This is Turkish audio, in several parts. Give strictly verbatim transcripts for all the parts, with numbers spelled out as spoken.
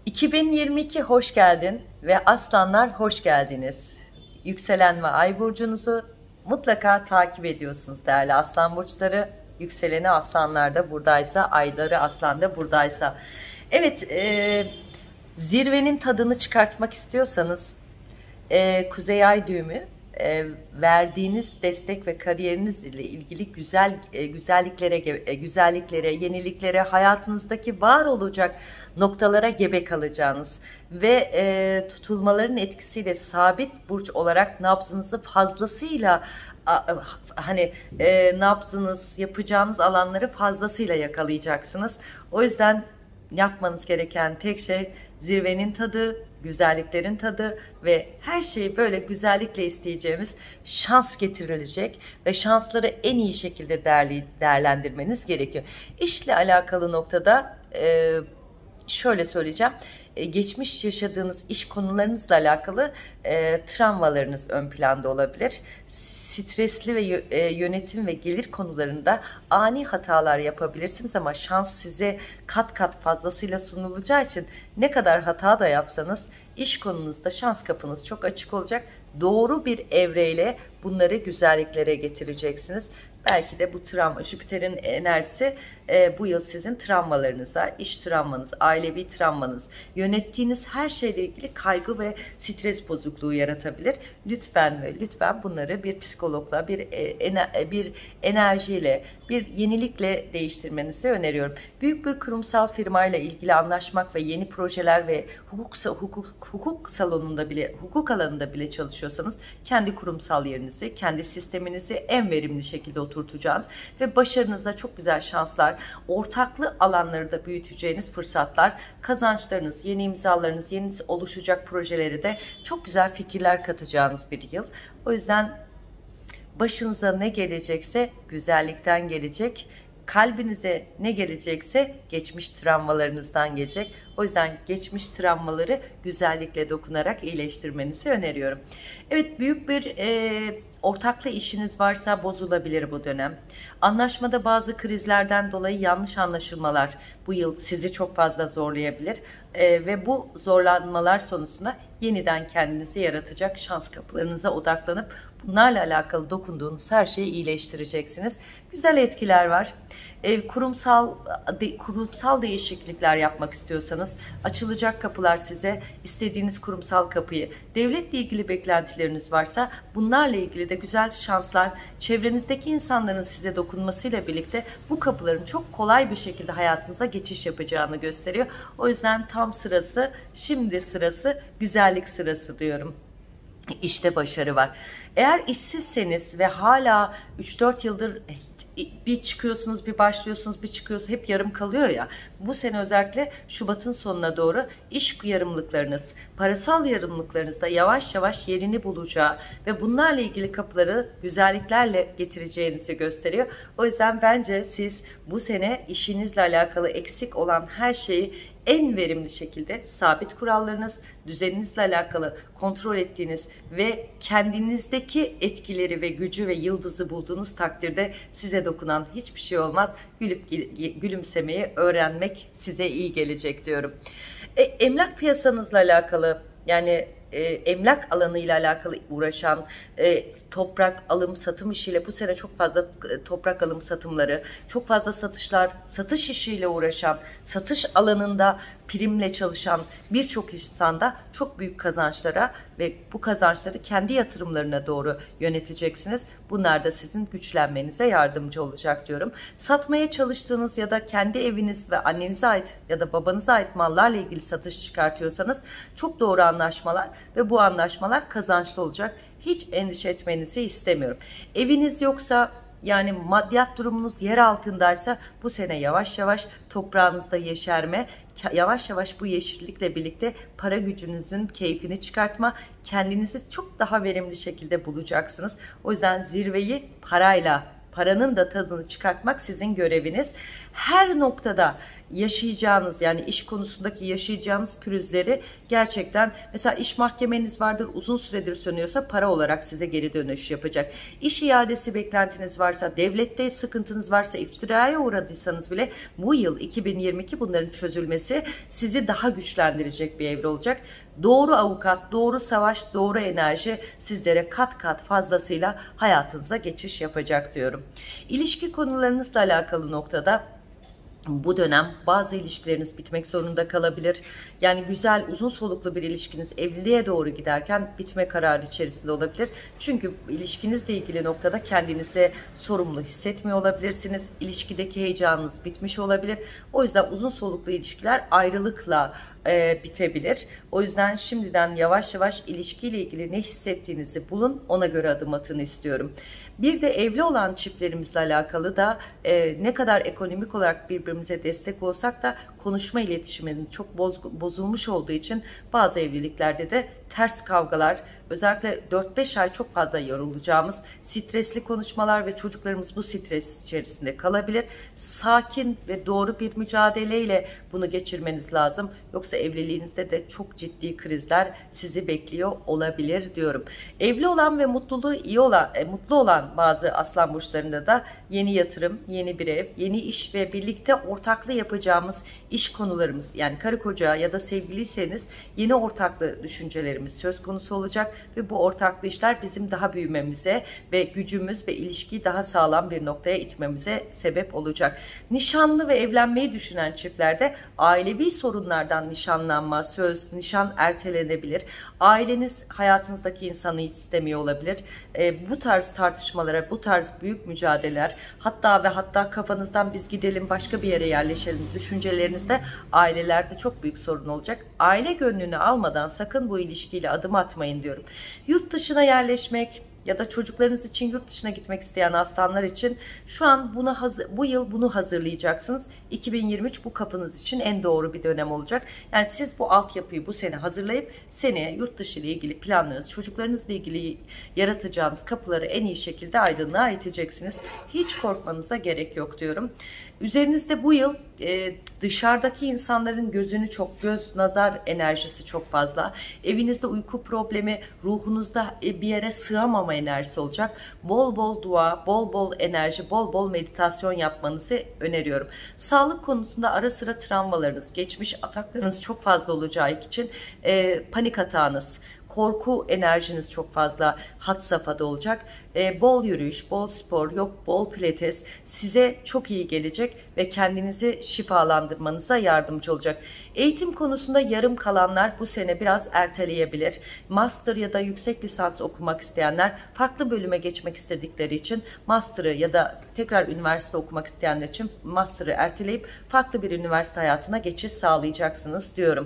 iki bin yirmi iki hoş geldin ve aslanlar hoş geldiniz. Yükselen ve ay burcunuzu mutlaka takip ediyorsunuz değerli aslan burçları. Yükseleni aslanlarda buradaysa, ayları aslanda buradaysa. Evet, e, zirvenin tadını çıkartmak istiyorsanız e, Kuzey Ay düğümü e, verdiğiniz destek ve kariyerinizle ilgili güzel e, güzelliklere, e, güzelliklere, yeniliklere, hayatınızdaki var olacak noktalara gebe kalacağınız ve e, tutulmaların etkisiyle sabit burç olarak nabzınızı fazlasıyla a, hani e, nabzınız, yapacağınız alanları fazlasıyla yakalayacaksınız. O yüzden yapmanız gereken tek şey zirvenin tadı, güzelliklerin tadı ve her şeyi böyle güzellikle isteyeceğimiz şans getirilecek ve şansları en iyi şekilde değerli, değerlendirmeniz gerekiyor. İşle alakalı noktada e, şöyle söyleyeceğim. E, geçmiş yaşadığınız iş konularınızla alakalı e, travmalarınız ön planda olabilir. Stresli ve yönetim ve gelir konularında ani hatalar yapabilirsiniz ama şans size kat kat fazlasıyla sunulacağı için ne kadar hata da yapsanız iş konunuzda şans kapınız çok açık olacak. Doğru bir evreyle bunları güzelliklere getireceksiniz. Belki de bu travma, Jüpiter'in enerjisi e, bu yıl sizin travmalarınıza, iş travmanız, ailevi travmanız, yönettiğiniz her şeyle ilgili kaygı ve stres bozukluğu yaratabilir. Lütfen ve lütfen bunları bir psikologla, bir, e, ener, bir enerjiyle, bir yenilikle değiştirmenizi öneriyorum. Büyük bir kurumsal firmayla ilgili anlaşmak ve yeni projeler ve hukuk, hukuk, hukuk salonunda bile, hukuk alanında bile çalışıyorsanız kendi kurumsal yerinizi, kendi sisteminizi en verimli şekilde oturtacağınız ve başarınıza çok güzel şanslar, ortaklı alanları da büyüteceğiniz fırsatlar, kazançlarınız, yeni imzalarınız, yeni oluşacak projeleri de çok güzel fikirler katacağınız bir yıl. O yüzden başınıza ne gelecekse güzellikten gelecek. Kalbinize ne gelecekse geçmiş travmalarınızdan gelecek. O yüzden geçmiş travmaları güzellikle dokunarak iyileştirmenizi öneriyorum. Evet, büyük bir e, ortaklı işiniz varsa bozulabilir bu dönem. Anlaşmada bazı krizlerden dolayı yanlış anlaşılmalar bu yıl sizi çok fazla zorlayabilir. E, ve bu zorlanmalar sonucunda yeniden kendinizi yaratacak şans kapılarınıza odaklanıp bunlarla alakalı dokunduğunuz her şeyi iyileştireceksiniz. Güzel etkiler var. E, kurumsal de, kurumsal değişiklikler yapmak istiyorsanız açılacak kapılar size, istediğiniz kurumsal kapıyı, devletle ilgili beklentileriniz varsa bunlarla ilgili de güzel şanslar, çevrenizdeki insanların size dokunmasıyla birlikte bu kapıların çok kolay bir şekilde hayatınıza geçiş yapacağını gösteriyor. O yüzden tam sırası, şimdi sırası, güzellik sırası diyorum. İşte başarı var. Eğer işsizseniz ve hala üç dört yıldır bir çıkıyorsunuz, bir başlıyorsunuz, bir çıkıyorsunuz, hep yarım kalıyor ya. Bu sene özellikle Şubat'ın sonuna doğru iş yarımlıklarınız, parasal yarımlıklarınız da yavaş yavaş yerini bulacağı ve bunlarla ilgili kapıları güzelliklerle getireceğinizi gösteriyor. O yüzden bence siz bu sene işinizle alakalı eksik olan her şeyi en verimli şekilde sabit kurallarınız, düzeninizle alakalı kontrol ettiğiniz ve kendinizdeki etkileri ve gücü ve yıldızı bulduğunuz takdirde size dokunan hiçbir şey olmaz. Gülüp gülümsemeyi öğrenmek size iyi gelecek diyorum. E, emlak piyasanızla alakalı, yani e, emlak alanıyla alakalı uğraşan, e, toprak alım satım işiyle bu sene çok fazla e, toprak alım satımları, çok fazla satışlar, satış işiyle uğraşan, satış alanında primle çalışan birçok insanda çok büyük kazançlara ve bu kazançları kendi yatırımlarına doğru yöneteceksiniz. Bunlar da sizin güçlenmenize yardımcı olacak diyorum. Satmaya çalıştığınız ya da kendi eviniz ve annenize ait ya da babanıza ait mallarla ilgili satış çıkartıyorsanız çok doğru anlaşmalar ve bu anlaşmalar kazançlı olacak. Hiç endişe etmenizi istemiyorum. Eviniz yoksa, yani maddiyat durumunuz yer altındaysa bu sene yavaş yavaş toprağınızda yeşerme, yavaş yavaş bu yeşillikle birlikte para gücünüzün keyfini çıkartma, kendinizi çok daha verimli şekilde bulacaksınız. O yüzden zirveyi parayla, paranın da tadını çıkartmak sizin göreviniz. Her noktada yaşayacağınız, yani iş konusundaki yaşayacağınız pürüzleri gerçekten, mesela iş mahkemeniz vardır, uzun süredir sönüyorsa para olarak size geri dönüş yapacak. İş iadesi beklentiniz varsa, devlette sıkıntınız varsa, iftiraya uğradıysanız bile bu yıl iki bin yirmi iki bunların çözülmesi sizi daha güçlendirecek bir evre olacak. Doğru avukat, doğru savaş, doğru enerji sizlere kat kat fazlasıyla hayatınıza geçiş yapacak diyorum. İlişki konularınızla alakalı noktada bu dönem bazı ilişkileriniz bitmek zorunda kalabilir. Yani güzel, uzun soluklu bir ilişkiniz evliliğe doğru giderken bitme kararı içerisinde olabilir. Çünkü ilişkinizle ilgili noktada kendinizi sorumlu hissetmiyor olabilirsiniz. İlişkideki heyecanınız bitmiş olabilir. O yüzden uzun soluklu ilişkiler ayrılıkla e, bitebilir. O yüzden şimdiden yavaş yavaş ilişkiyle ilgili ne hissettiğinizi bulun, ona göre adım atın istiyorum. Bir de evli olan çiftlerimizle alakalı da e, ne kadar ekonomik olarak birbirimize destek olsak da konuşma iletişiminin çok boz, bozulmuş olduğu için bazı evliliklerde de ters kavgalar, özellikle dört beş ay çok fazla yorulacağımız stresli konuşmalar ve çocuklarımız bu stres içerisinde kalabilir. Sakin ve doğru bir mücadeleyle bunu geçirmeniz lazım. Yoksa evliliğinizde de çok ciddi krizler sizi bekliyor olabilir diyorum. Evli olan ve mutluluğu iyi olan, e, mutlu olan bazı aslan burçlarında da yeni yatırım, yeni bir ev, yeni iş ve birlikte ortaklı yapacağımız iş konularımız, yani karı koca ya da sevgiliyseniz yeni ortaklı düşüncelerimiz söz konusu olacak ve bu ortaklı işler bizim daha büyümemize ve gücümüz ve ilişkiyi daha sağlam bir noktaya itmemize sebep olacak. Nişanlı ve evlenmeyi düşünen çiftlerde ailevi sorunlardan nişanlanma, söz, nişan ertelenebilir. Aileniz hayatınızdaki insanı istemiyor olabilir. E, bu tarz tartışmalara, bu tarz büyük mücadeleler, hatta ve hatta kafanızdan biz gidelim başka bir yere yerleşelim düşüncelerinizde ailelerde çok büyük sorun olacak. Aile gönlünü almadan sakın bu ilişkiyle adım atmayın diyorum. Yurt dışına yerleşmek ya da çocuklarınız için yurt dışına gitmek isteyen aslanlar için şu an buna hazır, bu yıl bunu hazırlayacaksınız. iki bin yirmi üç bu kapınız için en doğru bir dönem olacak. Yani siz bu altyapıyı bu sene hazırlayıp seneye yurt dışı ile ilgili planlarınız, çocuklarınızla ilgili yaratacağınız kapıları en iyi şekilde aydınlığa iteceksiniz. Hiç korkmanıza gerek yok diyorum. Üzerinizde bu yıl e, dışarıdaki insanların gözünü çok, göz nazar enerjisi çok fazla. Evinizde uyku problemi, ruhunuzda e, bir yere sığamama enerjisi olacak. Bol bol dua, bol bol enerji, bol bol meditasyon yapmanızı öneriyorum. Sağlık konusunda ara sıra travmalarınız, geçmiş ataklarınız çok fazla olacağı için e, panik atağınız, korku enerjiniz çok fazla had safhada olacak. E, bol yürüyüş, bol spor, yok bol pilates size çok iyi gelecek ve kendinizi şifalandırmanıza yardımcı olacak. Eğitim konusunda yarım kalanlar bu sene biraz erteleyebilir. Master ya da yüksek lisans okumak isteyenler, farklı bölüme geçmek istedikleri için master'ı ya da tekrar üniversite okumak isteyenler için master'ı erteleyip farklı bir üniversite hayatına geçiş sağlayacaksınız diyorum.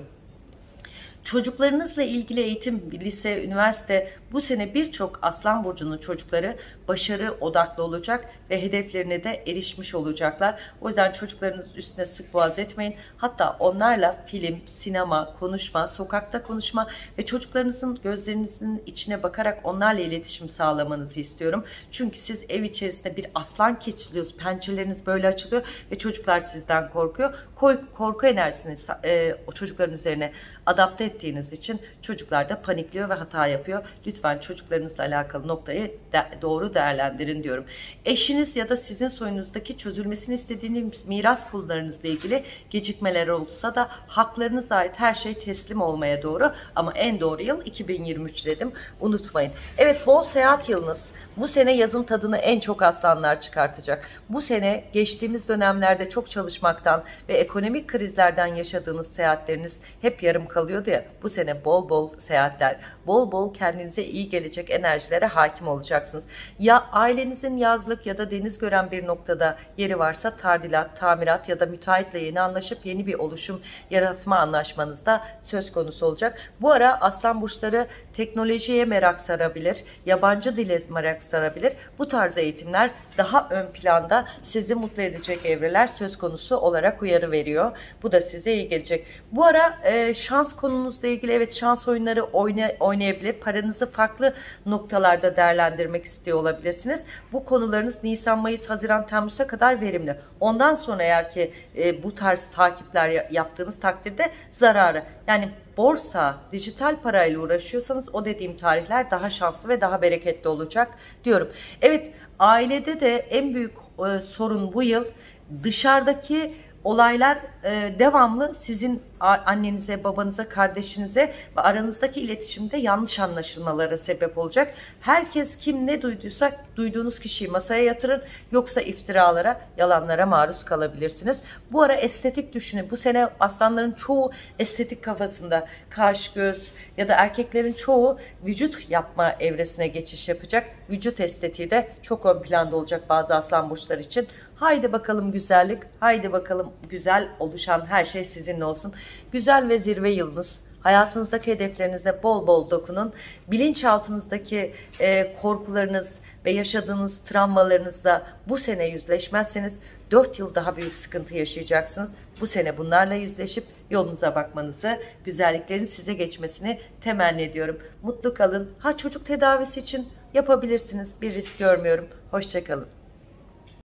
Çocuklarınızla ilgili eğitim, lise, üniversite bu sene birçok Aslan Burcu'nun çocukları başarı odaklı olacak ve hedeflerine de erişmiş olacaklar. O yüzden çocuklarınız üstüne sık boğaz etmeyin. Hatta onlarla film, sinema, konuşma, sokakta konuşma ve çocuklarınızın gözlerinizin içine bakarak onlarla iletişim sağlamanızı istiyorum. Çünkü siz ev içerisinde bir aslan keçiliyorsunuz. Pençeleriniz böyle açılıyor ve çocuklar sizden korkuyor. Korku enerjisini e, o çocukların üzerine adapte ettiğiniz için çocuklar da panikliyor ve hata yapıyor. Lütfen çocuklarınızla alakalı noktayı de, doğru değerlendirin diyorum. Eşiniz ya da sizin soyunuzdaki çözülmesini istediğiniz miras konularınızla ilgili gecikmeler olsa da haklarınıza ait her şey teslim olmaya doğru, ama en doğru yıl iki bin yirmi üç dedim. Unutmayın. Evet, bol seyahat yılınız. Bu sene yazın tadını en çok aslanlar çıkartacak. Bu sene geçtiğimiz dönemlerde çok çalışmaktan ve ekonomik krizlerden yaşadığınız seyahatleriniz hep yarım kalıyordu ya. Bu sene bol bol seyahatler, bol bol kendinize iyi gelecek enerjilere hakim olacaksınız. Ya ailenizin yazlık ya da deniz gören bir noktada yeri varsa tadilat, tamirat ya da müteahhitle yeni anlaşıp yeni bir oluşum yaratma anlaşmanız da söz konusu olacak. Bu ara aslan burçları teknolojiye merak sarabilir, yabancı dile merak sarabilir. Bu tarz eğitimler daha ön planda sizi mutlu edecek evreler söz konusu olarak uyarı veriyor. Bu da size iyi gelecek. Bu ara e, şans konunuzla ilgili evet şans oyunları oyna, oynayabilir. Paranızı farklı noktalarda değerlendirmek istiyor olabilirsiniz. Bu konularınız Nisan, Mayıs, Haziran, Temmuz'a kadar verimli. Ondan sonra eğer ki e, bu tarz takipler yaptığınız takdirde zararı. Yani borsa, dijital parayla uğraşıyorsanız o dediğim tarihler daha şanslı ve daha bereketli olacak diyorum. Evet, ailede de en büyük e, sorun bu yıl dışarıdaki olaylar e, devamlı sizin annenize, babanıza, kardeşinize ve aranızdaki iletişimde yanlış anlaşılmalara sebep olacak. Herkes kim ne duyduysa duyduğunuz kişiyi masaya yatırın, yoksa iftiralara, yalanlara maruz kalabilirsiniz. Bu ara estetik düşünün. Bu sene aslanların çoğu estetik kafasında, kaş, göz ya da erkeklerin çoğu vücut yapma evresine geçiş yapacak. Vücut estetiği de çok ön planda olacak bazı aslan burçları için. Haydi bakalım güzellik, haydi bakalım güzel oluşan her şey sizinle olsun. Güzel ve zirve yılınız. Hayatınızdaki hedeflerinize bol bol dokunun. Bilinçaltınızdaki e, korkularınız ve yaşadığınız travmalarınızla bu sene yüzleşmezseniz dört yıl daha büyük sıkıntı yaşayacaksınız. Bu sene bunlarla yüzleşip yolunuza bakmanızı, güzelliklerin size geçmesini temenni ediyorum. Mutlu kalın. Ha, çocuk tedavisi için yapabilirsiniz. Bir risk görmüyorum. Hoşça kalın.